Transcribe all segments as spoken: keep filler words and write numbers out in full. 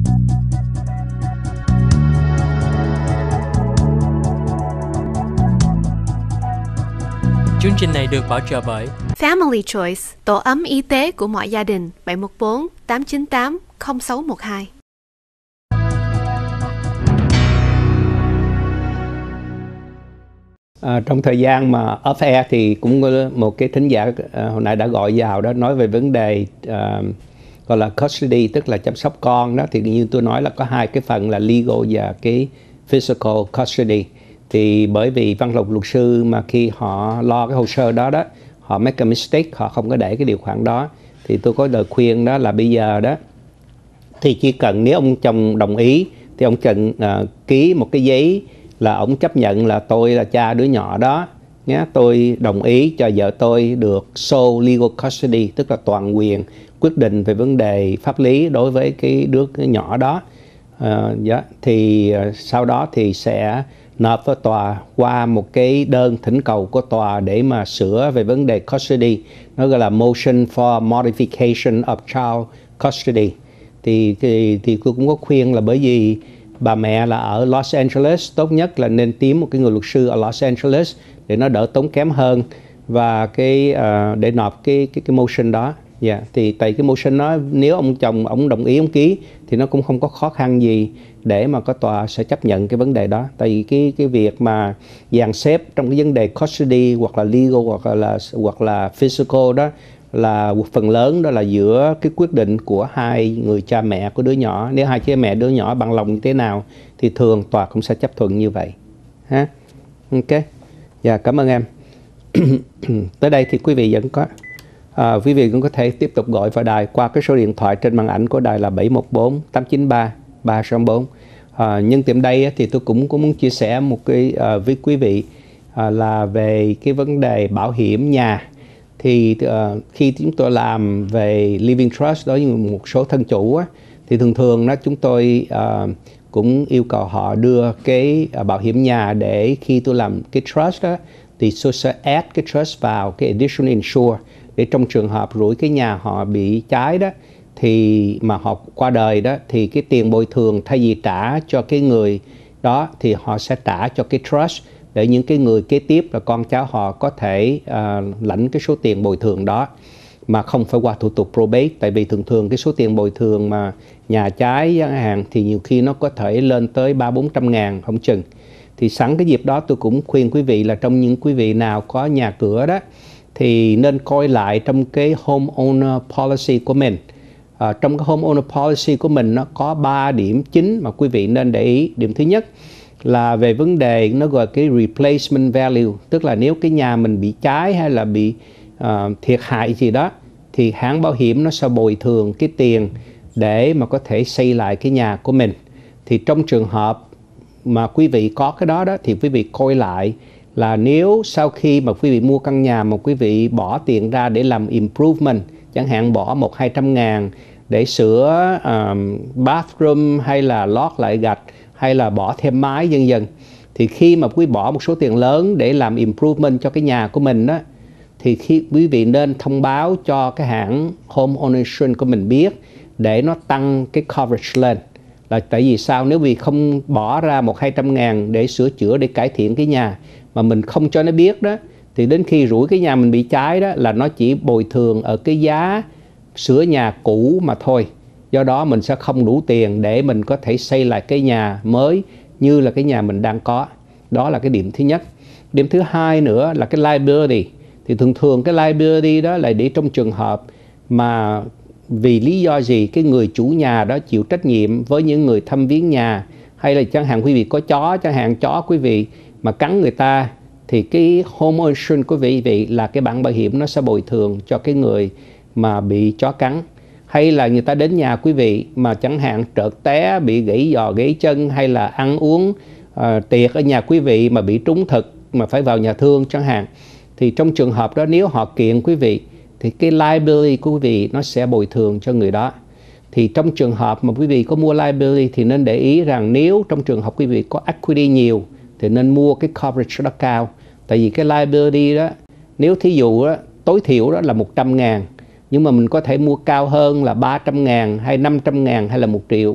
Chương trình này được bảo trợ bởi Family Choice, tổ ấm y tế của mọi gia đình. Bảy một bốn tám chín tám không sáu một hai. À, trong thời gian mà off air thì cũng có một cái thính giả à, hồi nãy đã gọi vào đó, nói về vấn đề à, gọi là custody, tức là chăm sóc con đó. Thì như tôi nói là có hai cái phần là legal và cái physical custody. Thì bởi vì văn phòng luật sư mà khi họ lo cái hồ sơ đó đó, họ make a mistake, họ không có để cái điều khoản đó, thì tôi có lời khuyên đó là bây giờ đó thì chỉ cần nếu ông chồng đồng ý thì ông cần uh, ký một cái giấy là ông chấp nhận là tôi là cha đứa nhỏ đó nhé, tôi đồng ý cho vợ tôi được sole legal custody, tức là toàn quyền quyết định về vấn đề pháp lý đối với cái đứa cái nhỏ đó. Uh, yeah. Thì uh, sau đó thì sẽ nộp với tòa qua một cái đơn thỉnh cầu của tòa để mà sửa về vấn đề custody, nó gọi là motion for modification of child custody. Thì, thì, thì tôi cũng có khuyên là bởi vì bà mẹ là ở Los Angeles, tốt nhất là nên tìm một cái người luật sư ở Los Angeles để nó đỡ tốn kém hơn, và cái uh, để nộp cái cái cái motion đó. Yeah. Thì tại cái motion đó nếu ông chồng ông đồng ý ông ký thì nó cũng không có khó khăn gì để mà có tòa sẽ chấp nhận cái vấn đề đó. Tại vì cái cái việc mà dàn xếp trong cái vấn đề custody hoặc là legal hoặc là hoặc là physical đó là một phần lớn đó là giữa cái quyết định của hai người cha mẹ của đứa nhỏ. Nếu hai cha mẹ đứa nhỏ bằng lòng như thế nào thì thường tòa cũng sẽ chấp thuận như vậy. Ha. Ok. Dạ, cảm ơn em. Tới đây thì quý vị vẫn có À, quý vị cũng có thể tiếp tục gọi vào đài qua cái số điện thoại trên màn ảnh của đài là bảy một bốn tám chín ba ba sáu bốn. À, nhân tiệm đây thì tôi cũng, cũng muốn chia sẻ một cái à, với quý vị à, là về cái vấn đề bảo hiểm nhà. Thì à, khi chúng tôi làm về living trust đối với một số thân chủ á, thì thường thường đó chúng tôi à, cũng yêu cầu họ đưa cái à, bảo hiểm nhà để khi tôi làm cái trust đó thì tôi sẽ add cái trust vào cái additional insure, để trong trường hợp rủi cái nhà họ bị cháy đó thì mà họ qua đời đó thì cái tiền bồi thường thay vì trả cho cái người đó thì họ sẽ trả cho cái trust để những cái người kế tiếp là con cháu họ có thể uh, lãnh cái số tiền bồi thường đó mà không phải qua thủ tục probate. Tại vì thường thường cái số tiền bồi thường mà nhà cháy chẳng hạn thì nhiều khi nó có thể lên tới ba bốn trăm ngàn không chừng. Thì sẵn cái dịp đó tôi cũng khuyên quý vị là trong những quý vị nào có nhà cửa đó thì nên coi lại trong cái homeowner policy của mình. À, trong cái homeowner policy của mình nó có ba điểm chính mà quý vị nên để ý. Điểm thứ nhất là về vấn đề nó gọi cái replacement value, tức là nếu cái nhà mình bị cháy hay là bị uh, thiệt hại gì đó thì hãng bảo hiểm nó sẽ bồi thường cái tiền để mà có thể xây lại cái nhà của mình. Thì trong trường hợp mà quý vị có cái đó đó thì quý vị coi lại là nếu sau khi mà quý vị mua căn nhà mà quý vị bỏ tiền ra để làm improvement, chẳng hạn bỏ một hai trăm ngàn để sửa um, bathroom hay là lót lại gạch hay là bỏ thêm mái vân vân, thì khi mà quý bỏ một số tiền lớn để làm improvement cho cái nhà của mình đó thì khi quý vị nên thông báo cho cái hãng home ownership của mình biết để nó tăng cái coverage lên. Là tại vì sao? Nếu vì không bỏ ra một hai trăm ngàn để sửa chữa để cải thiện cái nhà mà mình không cho nó biết đó thì đến khi rủi cái nhà mình bị cháy đó là nó chỉ bồi thường ở cái giá sửa nhà cũ mà thôi. Do đó mình sẽ không đủ tiền để mình có thể xây lại cái nhà mới như là cái nhà mình đang có. Đó là cái điểm thứ nhất. Điểm thứ hai nữa là cái liability. Thì thường thường cái liability đó là để trong trường hợp mà vì lý do gì cái người chủ nhà đó chịu trách nhiệm với những người thăm viếng nhà, hay là chẳng hạn quý vị có chó, chẳng hạn chó quý vị mà cắn người ta thì cái home ownership của quý vị là cái bản bảo hiểm nó sẽ bồi thường cho cái người mà bị chó cắn. Hay là người ta đến nhà quý vị mà chẳng hạn trợt té, bị gãy giò gãy chân, hay là ăn uống uh, tiệc ở nhà quý vị mà bị trúng thực mà phải vào nhà thương chẳng hạn, thì trong trường hợp đó nếu họ kiện quý vị thì cái liability của quý vị nó sẽ bồi thường cho người đó. Thì trong trường hợp mà quý vị có mua liability thì nên để ý rằng nếu trong trường hợp quý vị có equity nhiều thì nên mua cái coverage đó cao. Tại vì cái liability đó, nếu thí dụ đó, tối thiểu đó là một trăm ngàn, nhưng mà mình có thể mua cao hơn là ba trăm ngàn hay năm trăm ngàn hay là một triệu.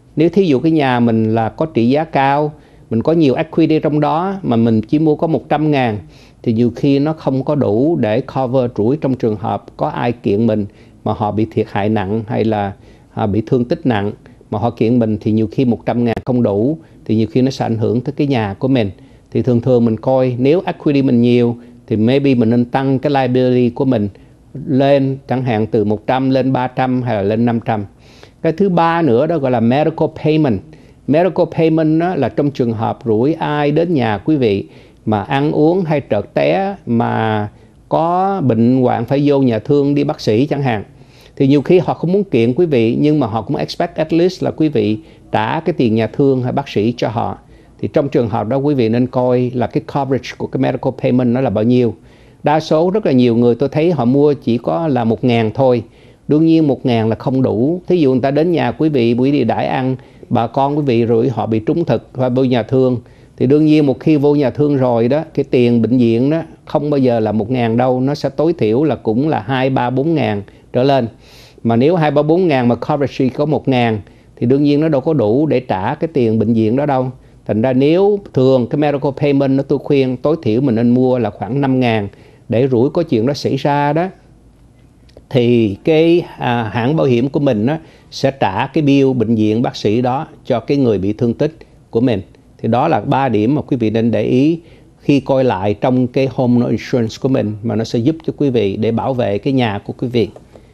Nếu thí dụ cái nhà mình là có trị giá cao, mình có nhiều equity trong đó mà mình chỉ mua có một trăm ngàn, thì nhiều khi nó không có đủ để cover rủi trong trường hợp có ai kiện mình mà họ bị thiệt hại nặng hay là họ bị thương tích nặng mà họ kiện mình, thì nhiều khi một trăm ngàn không đủ, thì nhiều khi nó sẽ ảnh hưởng tới cái nhà của mình. Thì thường thường mình coi nếu equity mình nhiều thì maybe mình nên tăng cái liability của mình lên, chẳng hạn từ một trăm lên ba trăm hay là lên năm trăm. Cái thứ ba nữa đó gọi là medical payment. Medical payment đó là trong trường hợp rủi ai đến nhà quý vị mà ăn uống hay trợt té mà có bệnh hoạn phải vô nhà thương đi bác sĩ chẳng hạn, thì nhiều khi họ không muốn kiện quý vị, nhưng mà họ cũng expect at least là quý vị trả cái tiền nhà thương hay bác sĩ cho họ. Thì trong trường hợp đó quý vị nên coi là cái coverage của cái medical payment nó là bao nhiêu. Đa số rất là nhiều người tôi thấy họ mua chỉ có là một ngàn thôi. Đương nhiên một ngàn là không đủ. Thí dụ người ta đến nhà quý vị, quý vị đãi ăn bà con quý vị rồi họ bị trúng thực hoặc vô nhà thương, thì đương nhiên một khi vô nhà thương rồi đó, cái tiền bệnh viện đó không bao giờ là một ngàn đâu, nó sẽ tối thiểu là cũng là hai, ba, bốn ngàn trở lên. Mà nếu hai, ba, bốn ngàn mà coverage có một ngàn thì đương nhiên nó đâu có đủ để trả cái tiền bệnh viện đó đâu. Thành ra nếu thường cái medical payment nó tôi khuyên tối thiểu mình nên mua là khoảng năm ngàn, để rủi có chuyện đó xảy ra đó thì cái à, hãng bảo hiểm của mình đó sẽ trả cái bill bệnh viện bác sĩ đó cho cái người bị thương tích của mình. Thì đó là ba điểm mà quý vị nên để ý khi coi lại trong cái home insurance của mình, mà nó sẽ giúp cho quý vị để bảo vệ cái nhà của quý vị.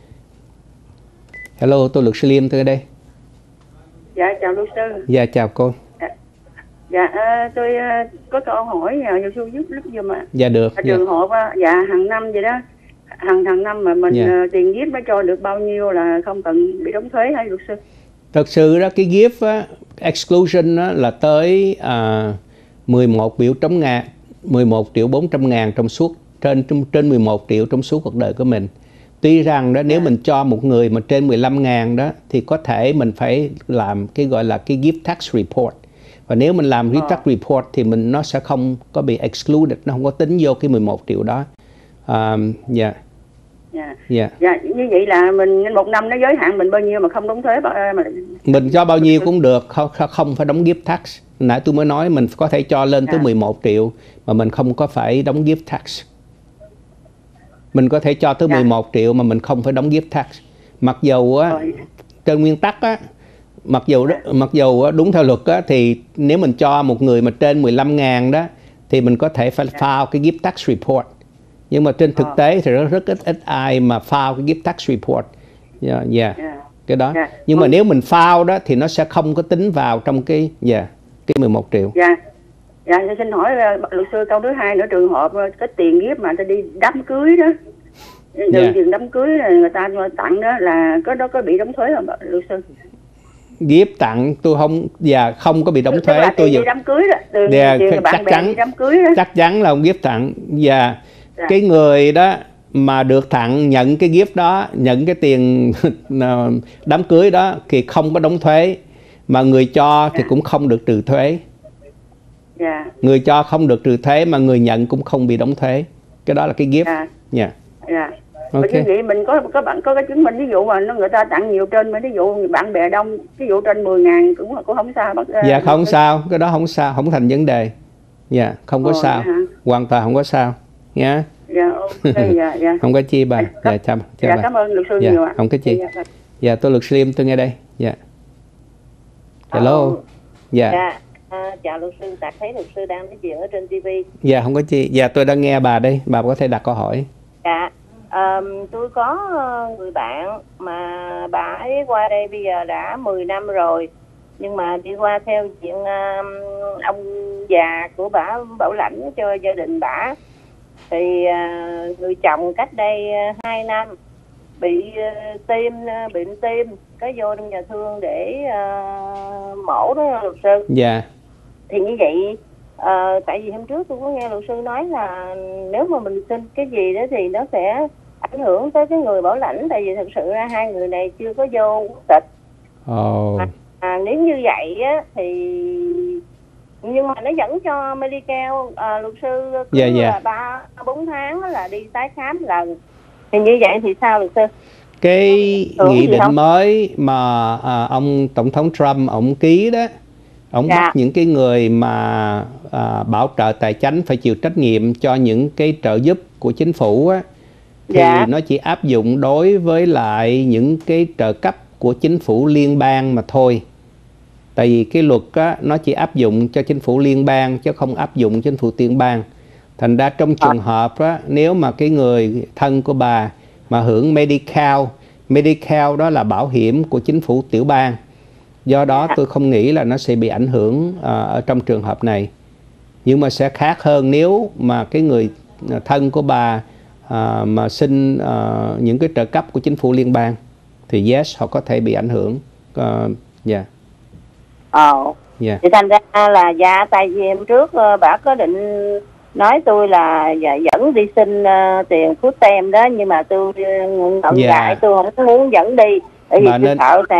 Hello, tôi luật sư Liêm từ đây. Dạ chào luật sư. Dạ chào cô. Dạ, dạ tôi có câu hỏi nhờ luật sư giúp giúp giùm ạ. Dạ được. Dạ. Trường hợp dạ hàng năm vậy đó, hàng hàng năm mà mình dạ. tiền gift nó cho được bao nhiêu là không cần bị đóng thuế hay luật sư? Thật sự đó cái gift á, exclusion á, là tới à, mười một biểu trống ngàn, mười một triệu bốn trăm ngàn trong suốt trên trên mười một triệu trong suốt cuộc đời của mình. Tuy rằng đó nếu mình cho một người mà trên mười lăm ngàn đó thì có thể mình phải làm cái gọi là cái gift tax report. Và nếu mình làm gift tax report thì mình nó sẽ không có bị excluded, nó không có tính vô cái mười một triệu đó. Um, yeah. Dạ. Yeah. Dạ, như vậy là mình một năm nó giới hạn mình bao nhiêu mà không đóng thuế mà mình cho bao nhiêu cũng được, không không phải đóng gift tax. Nãy tôi mới nói mình có thể cho lên tới mười một triệu mà mình không có phải đóng gift tax. Mình có thể cho tới mười một triệu mà mình không phải đóng gift tax. Mặc dù á, trên nguyên tắc á, mặc dù đó, mặc dù á, đúng theo luật á, thì nếu mình cho một người mà trên mười lăm ngàn đó thì mình có thể phải file cái gift tax report. Nhưng mà trên thực tế thì rất, rất ít ít ai mà file cái gift tax report. Yeah, yeah. yeah. Cái đó. Yeah. Nhưng mà nếu mình file đó thì nó sẽ không có tính vào trong cái yeah, cái mười một triệu. Dạ. Dạ, xin hỏi luật sư câu thứ hai nữa, trường hợp cái tiền gift mà người ta đi đám cưới đó, đường yeah. tiền đám cưới người ta tặng đó là có đó có bị đóng thuế không luật sư? Gift tặng tôi không và yeah, không có bị đóng thuế. Tôi đi đám cưới đó, tiền, yeah, tiền bạn chắc bè chắn đi đám cưới đó. Chắc chắn là ông gift tặng và yeah. Dạ. Cái người đó mà được tặng nhận cái gift đó, nhận cái tiền đám cưới đó thì không có đóng thuế, mà người cho thì dạ. cũng không được trừ thuế. Dạ. Người cho không được trừ thuế mà người nhận cũng không bị đóng thuế. Cái đó là cái gift. Dạ. Dạ. dạ. Okay. Như vậy mình có có bạn có cái chứng minh ví dụ mà nó người ta tặng nhiều trên, mà ví dụ bạn bè đông, ví dụ trên mười ngàn cũng cũng không sao. Bác, dạ không bác... sao, cái đó không sao, không thành vấn đề. Dạ, không có Ồ, sao, dạ. hoàn toàn không có sao nha. Dạ, okay, dạ, dạ. Không có chi bà. Dạ, dạ, chào, chào dạ bà. Cảm ơn luật sư dạ, nhiều ạ. Không có chi. Dạ, dạ tôi luật sư Liêm tôi nghe đây. Dạ. Hello. Oh. Dạ. Dạ. À, chào luật sư, Đạt thấy luật sư đang nói chuyện ở trên ti vi. Dạ không có chi. Dạ tôi đang nghe bà đây, bà có thể đặt câu hỏi. Dạ. Um, tôi có người bạn mà bà ấy qua đây bây giờ đã mười năm rồi, nhưng mà đi qua theo chuyện um, ông già của bà bảo lãnh cho gia đình bà, thì uh, người chồng cách đây uh, hai năm bị uh, tim uh, bệnh tim, cái vô trong nhà thương để uh, mổ đó luật sư. Dạ. Thì như vậy uh, tại vì hôm trước tôi có nghe luật sư nói là nếu mà mình xin cái gì đó thì nó sẽ ảnh hưởng tới cái người bảo lãnh, tại vì thực sự ra hai người này chưa có vô quốc tịch. Oh. À, à, nếu như vậy á thì nhưng mà nó vẫn cho Medicare, à, luật sư cứ yeah, yeah. là ba bốn tháng là đi tái khám lần, thì như vậy thì sao luật sư? Cái Tưởng nghị gì định không? mới mà à, ông Tổng thống Trump ông ký đó, ông Dạ. bắt những cái người mà à, bảo trợ tài chính phải chịu trách nhiệm cho những cái trợ giúp của chính phủ á, thì Dạ. nó chỉ áp dụng đối với lại những cái trợ cấp của chính phủ liên bang mà thôi. Tại vì cái luật á, nó chỉ áp dụng cho chính phủ liên bang chứ không áp dụng chính phủ tiểu bang. Thành ra trong trường hợp á, nếu mà cái người thân của bà mà hưởng Medi-Cal, Medi-Cal đó là bảo hiểm của chính phủ tiểu bang. Do đó tôi không nghĩ là nó sẽ bị ảnh hưởng à, ở trong trường hợp này. Nhưng mà sẽ khác hơn nếu mà cái người thân của bà à, mà xin à, những cái trợ cấp của chính phủ liên bang thì yes, họ có thể bị ảnh hưởng. Dạ. Uh, yeah. Ờ. Yeah. Thì thành ra là dạ, tại vì em trước uh, bà có định nói tôi là dạ, dẫn đi xin uh, tiền food stamp đó, nhưng mà tôi ngần ngại, Yeah. tôi không muốn dẫn đi, tại vì Bà tôi nên- sợ sẽ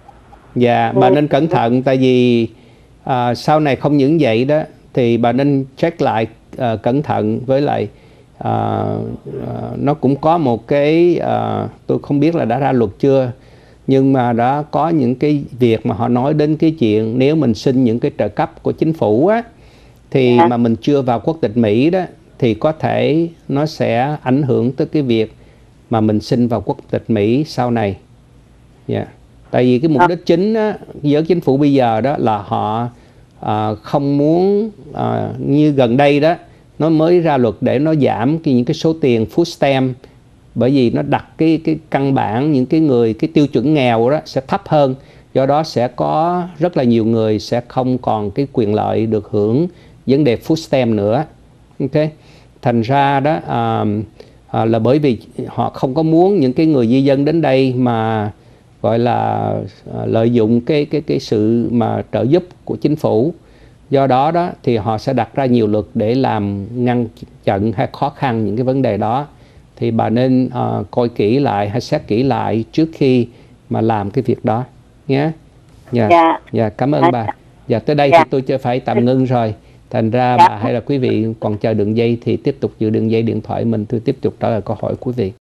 Dạ, bà nên cẩn thận, tại vì à, sau này không những vậy đó thì bà nên check lại à, cẩn thận, với lại à, à, nó cũng có một cái à, tôi không biết là đã ra luật chưa, nhưng mà đã có những cái việc mà họ nói đến cái chuyện nếu mình xin những cái trợ cấp của chính phủ á, thì Dạ. mà mình chưa vào quốc tịch Mỹ đó thì có thể nó sẽ ảnh hưởng tới cái việc mà mình xin vào quốc tịch Mỹ sau này. Dạ. Tại vì cái mục À. đích chính á, với chính phủ bây giờ đó là họ à, không muốn à, như gần đây đó nó mới ra luật để nó giảm cái, những cái số tiền food stamp, bởi vì nó đặt cái cái căn bản những cái người cái tiêu chuẩn nghèo đó sẽ thấp hơn, do đó sẽ có rất là nhiều người sẽ không còn cái quyền lợi được hưởng vấn đề food stamp nữa. Ok, thành ra đó à, à, là bởi vì họ không có muốn những cái người di dân đến đây mà gọi là à, lợi dụng cái cái cái sự mà trợ giúp của chính phủ. Do đó đó thì họ sẽ đặt ra nhiều luật để làm ngăn chặn hay khó khăn những cái vấn đề đó. Thì bà nên uh, coi kỹ lại hay xét kỹ lại trước khi mà làm cái việc đó nhé. Dạ. Dạ. Dạ, cảm ơn Dạ. bà. Dạ, tới đây Dạ. thì tôi chưa phải tạm ngưng rồi. Thành ra Dạ. bà hay là quý vị còn chờ đường dây thì tiếp tục giữ đường dây điện thoại mình, tôi tiếp tục trả lời câu hỏi của quý vị.